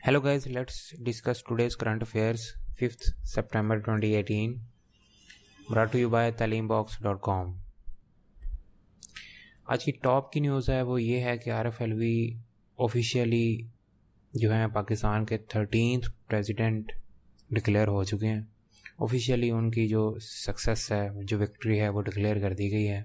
Hello guys, let's discuss today's current affairs 5th September 2018 brought to you by talimbox.com। आज की top की news है वो ये है कि आरिफ अलवी ऑफिशियली जो है पाकिस्तान के 13th प्रेसिडेंट डिक्लेयर हो चुके हैं। ऑफिशियली उनकी जो सक्सेस है, जो विक्ट्री है वो डिक्लेयर कर दी गई है।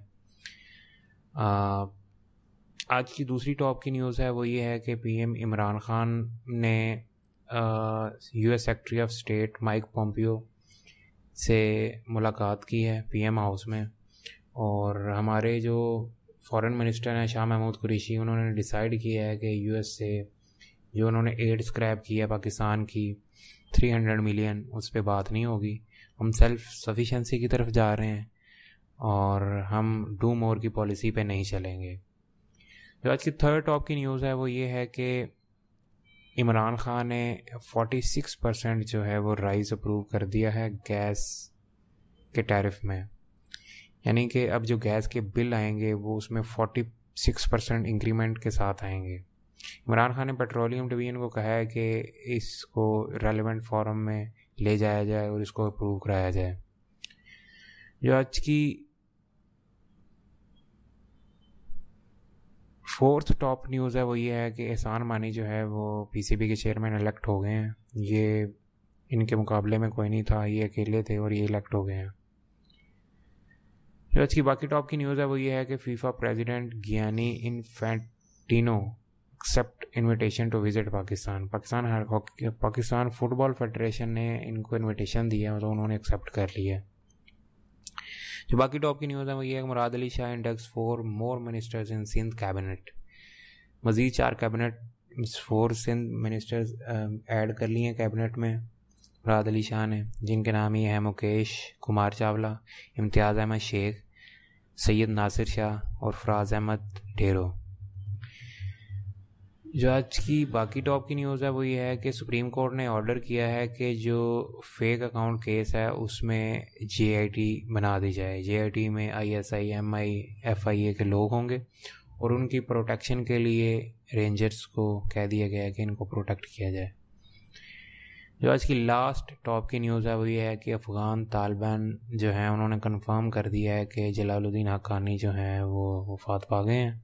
आज की दूसरी टॉप की न्यूज़ है वो ये है कि पीएम इमरान खान ने US secretary of state Mike Pompeo से मुलाकात की है पीएम हाउस में। और हमारे जो फॉरेन मिनिस्टर हैं शाह महमूद कुरैशी, उन्होंने डिसाइड किया है कि यूएस से जो उन्होंने एड स्क्रैप किया पाकिस्तान की 300 मिलियन, उस पर बात नहीं होगी। हम सेल्फ सफिशेंसी की तरफ जा रहे हैं और हम डू मोर की पॉलिसी पे नहीं चलेंगे। जो आज की थर्ड टॉप की न्यूज़ है वो ये है कि इमरान खान ने 46% जो है वो राइज अप्रूव कर दिया है गैस के टैरिफ में। यानी कि अब जो गैस के बिल आएंगे वो उसमें 46% इंक्रीमेंट के साथ आएंगे। इमरान खान ने पेट्रोलियम डिवीजन को कहा है कि इसको रेलेवेंट फोरम में ले जाया जाए और इसको अप्रूव कराया जाए। जो आज की फोर्थ टॉप न्यूज़ है वो ये है कि एहसान मानी जो है वो पीसीबी के चेयरमैन इलेक्ट हो गए हैं। ये इनके मुकाबले में कोई नहीं था, ये अकेले थे और ये इलेक्ट हो गए हैं। जो आज की बाकी टॉप की न्यूज़ है वो ये है कि FIFA president Gianni Infantino accept invitation to visit Pakistan football federation ने इनको इनविटेशन दिया तो उन्होंने एक्सेप्ट कर लिया। जो बाकी टॉप की न्यूज़ है वो ये है Murad Ali Shah inducts 4 more ministers in Sindh cabinet. मज़ीद 4 कैबिनेट 4 सिंध मिनिस्टर्स ऐड कर लिए हैं कैबिनेट में मुराद अली शाह ने, जिनके नाम ये हैं मुकेश कुमार चावला, इम्तियाज़ अहमद शेख, सैयद नासिर शाह और फराज अहमद डेरो। जो आज की बाकी टॉप की न्यूज़ है वो ये है कि सुप्रीम कोर्ट ने ऑर्डर किया है कि जो फेक अकाउंट केस है उसमें JIT बना दी जाए। JIT में ISI, MI, FIA के लोग होंगे और उनकी प्रोटेक्शन के लिए रेंजर्स को कह दिया गया है कि इनको प्रोटेक्ट किया जाए। जो आज की लास्ट टॉप की न्यूज़ है वो ये है कि अफ़गान तालिबान जो हैं उन्होंने कंफर्म कर दिया है कि जलालुद्दीन हक्कानी जो हैं वो वफ़ात पा गए हैं।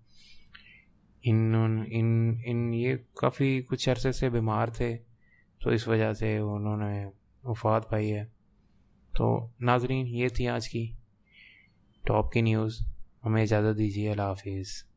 ये काफ़ी कुछ अरसे से बीमार थे तो इस वजह से उन्होंने वफ़ात पाई है। तो नाज़रीन, ये थी आज की टॉप की न्यूज़। हमें इजाज़त दीजिए। अल्लाह हाफिज़।